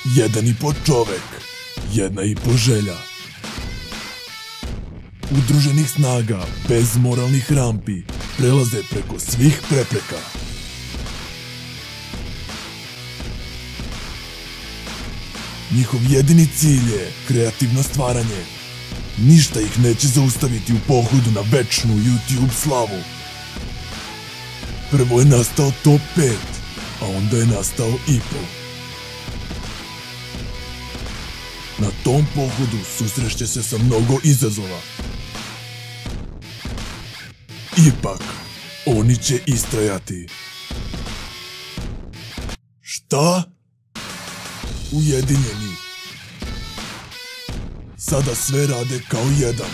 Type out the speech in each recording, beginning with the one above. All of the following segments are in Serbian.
1,5 čovek, 1,5 želja. Udruženih snaga, bez moralnih rampi, prelaze preko svih prepreka. Njihov jedini cilj je kreativno stvaranje. Ništa ih neće zaustaviti u pohodu na večnu YouTube slavu. Prvo je nastao Top 5, a onda je nastao IPO. Na tom pohodu susreće se sa mnogo izazova. Ipak, oni će istrajati. Šta? Ujedinjeni. Sada sve rade kao jedan.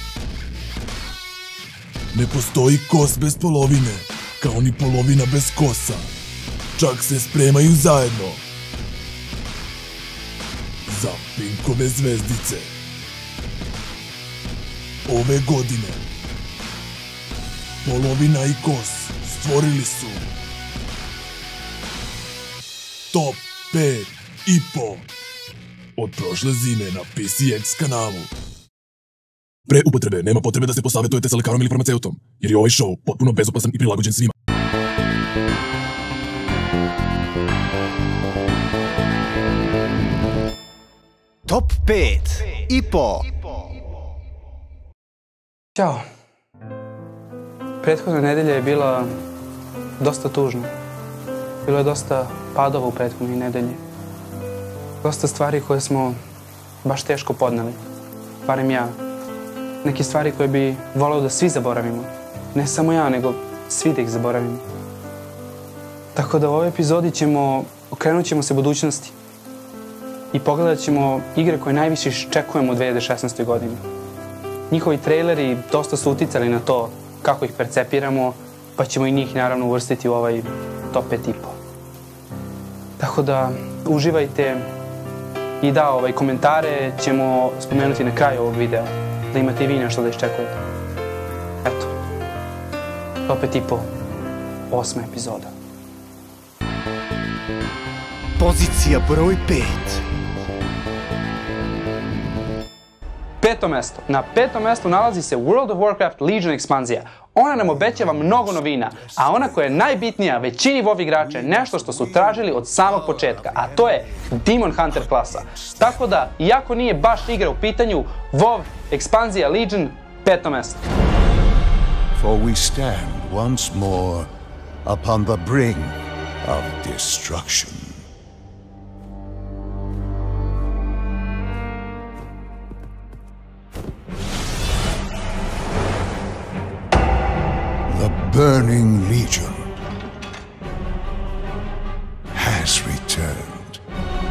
Ne postoji kos bez polovine, kao ni polovina bez kosa. Čak se spremaju zajedno. Za Pinkove zvezdice. Ove godine polovina i kos stvorili su Top 5 IPO od prošle zime na PCX kanalu. Pre upotrebe nema potrebe da se posavetujete sa lekarom ili farmaceutom, jer je ovaj show potpuno bezopasan i prilagođen svima. Top 5 IPO. Ćao. Prethodna nedelja je bila dosta tužna. Bilo je dosta padova u prethodnoj nedelji. Dosta stvari koje smo baš teško podneli. Barem ja. Neke stvari koje bi voleo da svi zaboravimo. Ne samo ja, nego svi da ih zaboravimo. Tako da u ovoj epizodi okrenut ćemo se budućnosti. I pogledat ćemo igre koje najviše iščekujemo u 2016. godini. Njihovi traileri dosta su uticali na to kako ih percepiramo, pa ćemo i njih naravno uvrstiti u ovaj top 5 IPO. Tako da uživajte i komentare ćemo spomenuti na kraju ovog videa, da imate i vi nešto da iščekujete. Eto, top 5 IPO, 8. epizoda. Pozicija broj 5. Peto mesto. Na petom mestu nalazi se World of Warcraft Legion ekspanzija. Ona nam obećava mnogo novina, a ona koja je najbitnija većini WoW igrača je nešto što su tražili od samog početka, a to je Demon Hunter klasa. Tako da, iako nije baš igra u pitanju, WoW ekspanzija Legion, peto mesto. For we stand once more upon the brink of destruction. The Burning Legion has returned.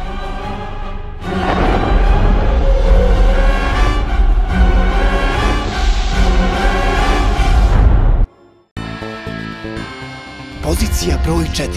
Pozicija broj 4.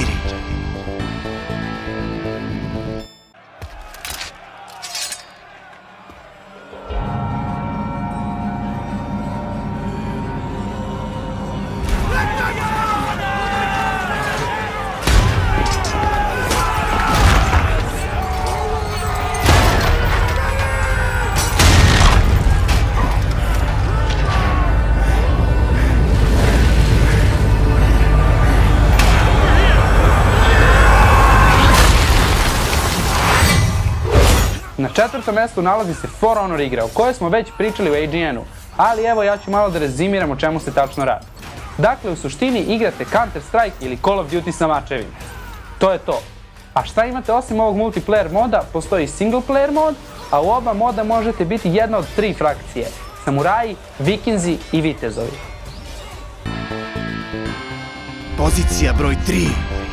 Na četvrtom mjestu nalazi se For Honor igra o kojoj smo već pričali u AGN-u, ali evo ja ću malo da rezimiram o čemu se tačno radi. Dakle, u suštini igrate Counter Strike ili Call of Duty sa mačevima. To je to. A šta imate osim ovog multiplayer moda? Postoji single player mod, a u oba moda možete biti jedna od 3 frakcije. Samuraji, vikinzi i vitezovi. Pozicija broj 3.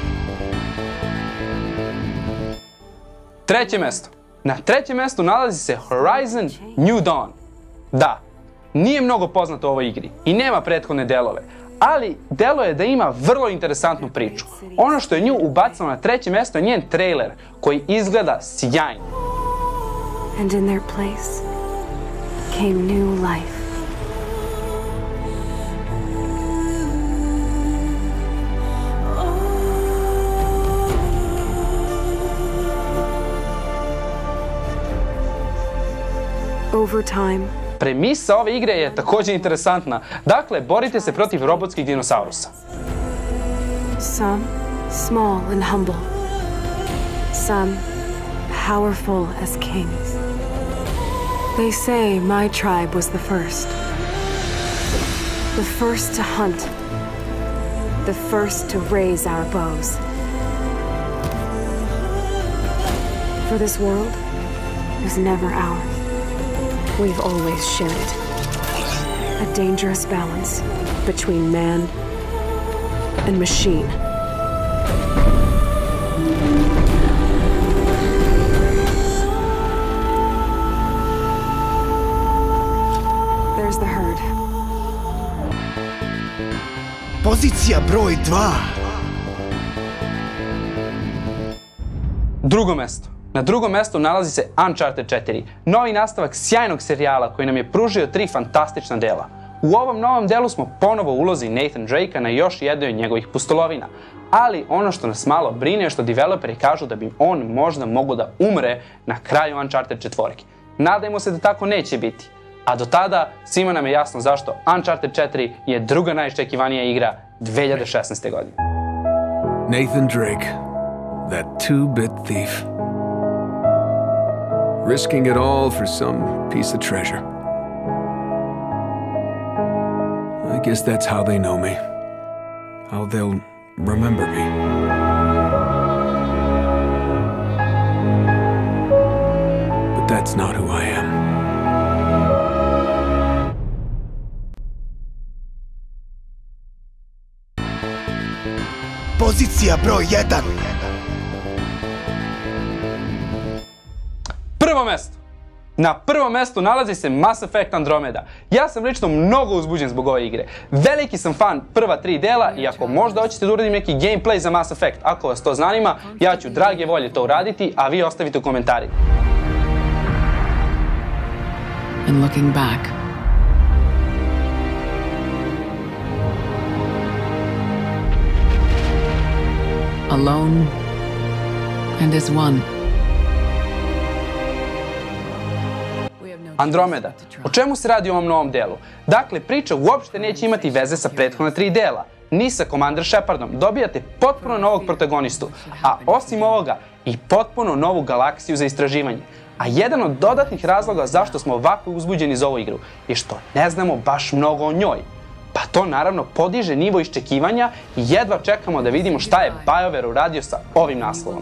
Treće mjesto. Na trećem mjestu nalazi se Horizon New Dawn. Da, nije mnogo poznato o ovoj igri i nema prethodne delove, ali delo je da ima vrlo interesantnu priču. Ono što je nju ubacilo na treće mjesto je njen trailer, koji izgleda sjajno. And in their place came new life. Over time, Premisa ove igre je također interesantna. Dakle, borite se protiv robotskih dinosaurusa. some small and humble, some powerful as kings. They say my tribe was the first to hunt, the first to raise our bows. For this world was never ours. We've always shared it. A dangerous balance between man and machine. There's the herd. Pozicija broj 2. Drugo mesto. Na drugom mestu nalazi se Uncharted 4, novi nastavak sjajnog serijala koji nam je pružio 3 fantastična dela. U ovom novom delu smo ponovo u ulozi Nathan Drakea na još jednoj od njegovih pustolovina, ali ono što nas malo brine je što developeri kažu da bi on možda mogao da umre na kraju Uncharted 4. Nadajmo se da tako neće biti, a do tada svima nam je jasno zašto Uncharted 4 je druga najiščekivanija igra 2016. godine. Nathan Drake, that two-bit thief. Risking it all for some piece of treasure. I guess that's how they know me. How they'll remember me. But that's not who I am. Pozicija broj 1. Prvo mesto. Na prvom mestu nalazi se Mass Effect Andromeda. Ja sam lično mnogo uzbuđen zbog ove igre. Veliki sam fan prva 3 dela i ako možda hoćete da uradim neki gameplay za Mass Effect, ako vas to zanima, ja ću drage volje to uraditi, a vi ostavite u komentarima. And looking back, alone and as one. Andromeda. O čemu se radi u ovom novom delu? Dakle, priča uopšte neće imati veze sa prethodna 3 dela. Ni sa Commander Shepardom. Dobijate potpuno novog protagonistu, a osim ovoga i potpuno novu galaksiju za istraživanje. A jedan od dodatnih razloga zašto smo ovako uzbuđeni za ovu igru je što ne znamo baš mnogo o njoj. Pa to naravno podiže nivo iščekivanja i jedva čekamo da vidimo šta je BioWare uradio sa ovim naslovom.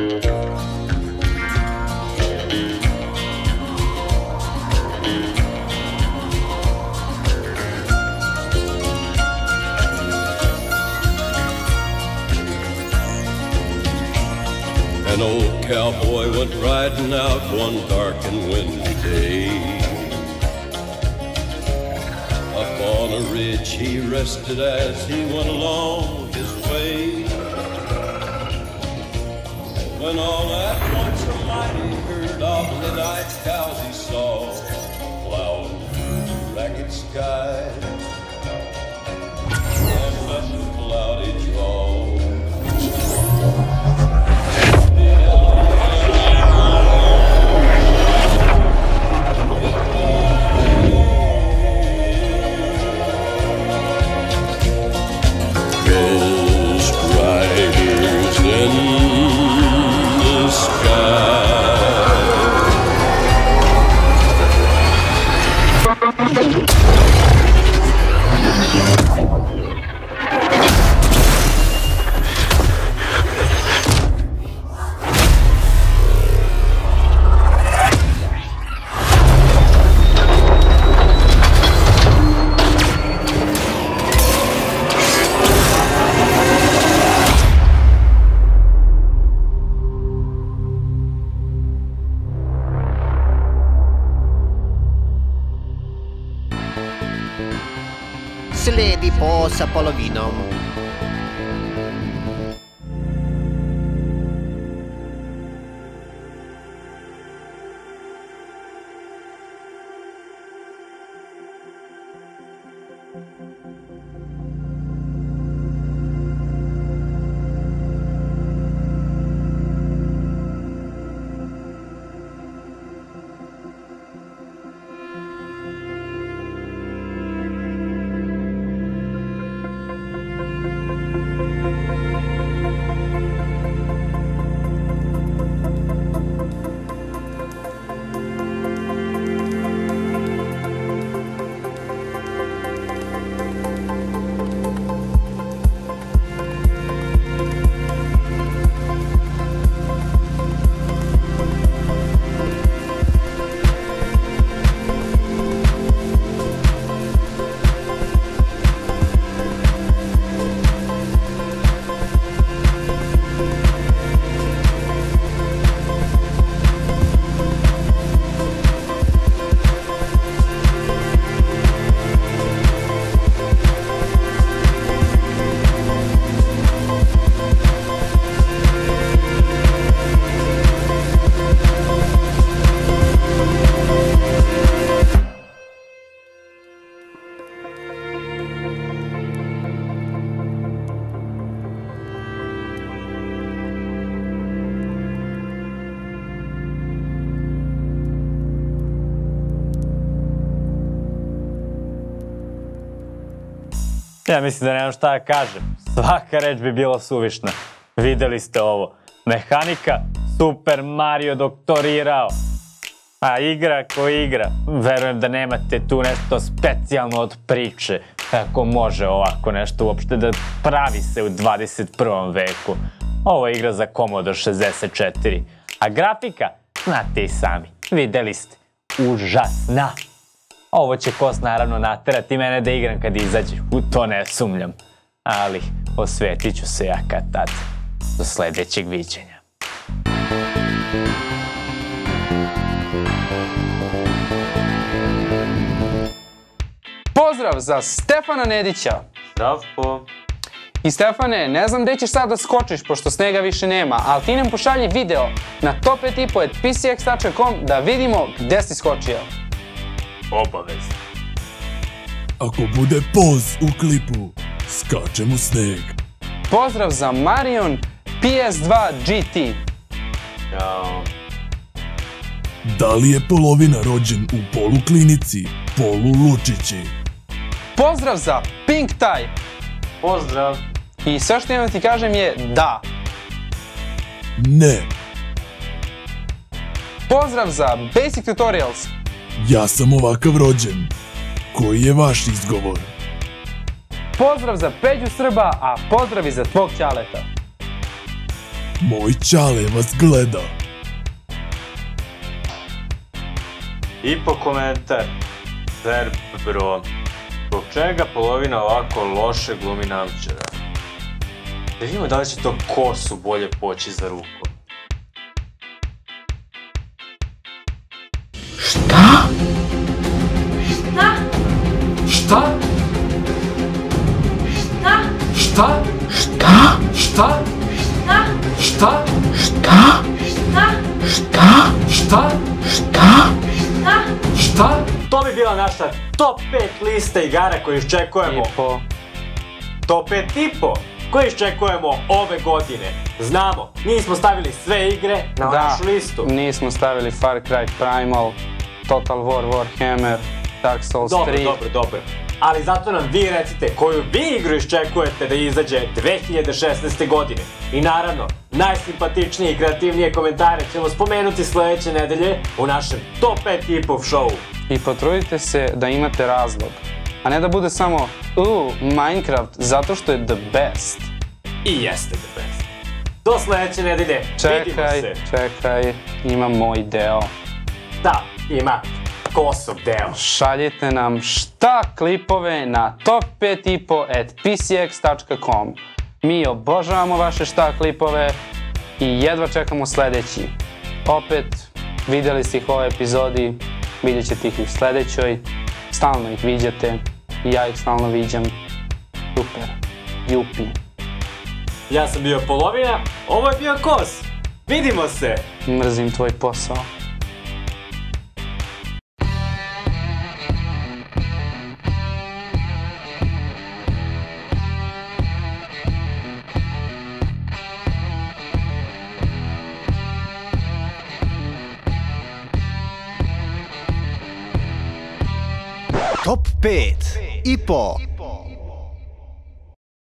An old cowboy went riding out one dark and windy day. Up on a ridge he rested as he went along his way. When all at once a mighty herd of lit-eyed cows he saw plowing through the ragged sky and up the cloudy draw. Sledi po sa polovinom. Ja mislim da nemam šta da kažem. Svaka reč bi bila suvišna. Videli ste ovo. Mehanika, Super Mario doktorirao. A igra ko igra. Verujem da nemate tu nešto specijalno od priče. Kako može ovako nešto uopšte da pravi se u 21. veku. Ovo je igra za Commodore 64. A grafika, znate i sami. Videli ste. Užasna. Ovo će Kos naravno naterati mene da igram kad izađe. U to ne sumnjam. Ali osvetit ću se ja kad tad. Do sledećeg viđenja. Pozdrav za Stefana Nedića. Zdravko. I Stefane, ne znam gde ćeš sad da skočiš, pošto snega više nema, ali ti nam pošalji video na top5ipo@pcx.com da vidimo gde si skočio. Obavezno. Ako bude poz u klipu, skačem u sneg. Pozdrav za Marion PS2 GT. Ćao. Da li je polovina rođen u poluklinici, polulučići? Pozdrav za Pink Tie. Pozdrav. I sve što imam da ti kažem je da. Ne. Pozdrav za Basic Tutorials. Ja sam ovakav rođen. Koji je vaš izgovor? Pozdrav za Peđu Srba, a pozdrav i za tvog ćaleta. Moj ćale vas gleda. I po komentar. Verb bro. Zbog čega polovina ovako loše glumi namčara? Da vidimo da li će to Kosu bolje poći za rukom. Šta? Šta? Šta? Šta? Šta? Šta? Šta? Šta? Šta? Šta? Šta? Šta? Šta? Šta? To bi bila naša top 5 lista igara koju iščekujemo. Top 5 ipo koji iščekujemo ove godine. Znamo, nismo stavili sve igre na našu listu. Nismo stavili Far Cry Primal, Total War Warhammer, Dark Souls 3. Dobro. Ali zato nam vi recite koju vi igru iščekujete da izađe 2016. godine. I naravno, najsimpatičnije i kreativnije komentare ćemo spomenuti sledeće nedelje u našem top 5 ipov showu. I potrudite se da imate razlog, a ne da bude samo Minecraft zato što je the best. I jeste the best. Do sledeće nedelje, vidimo se. Čekaj, ima moj deo. Da, ima Kosov deo. Šaljite nam šta klipove na top5ipo@pcx.com. Mi obožavamo vaše šta klipove i jedva čekamo sledeći. Opet, videli ste ih u ovoj epizodi, vidjet ćete ih i u sledećoj. Stalno ih viđate i ja ih stalno viđam. Super. Jupi. Ja sam bio Polovina, ovo je bio Kos. Vidimo se! Mrzim tvoj posao. Top 5 IPO